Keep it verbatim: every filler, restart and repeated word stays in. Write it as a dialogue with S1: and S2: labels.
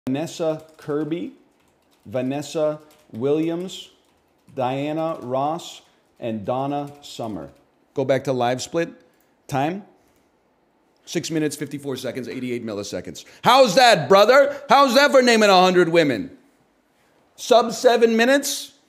S1: Vanessa Kirby, Vanessa Williams, Diana Ross, and Donna Summer. Go back to live split. Time? Six minutes, fifty-four seconds, eighty-eight milliseconds. How's that, brother? How's that for naming one hundred women? Sub seven minutes?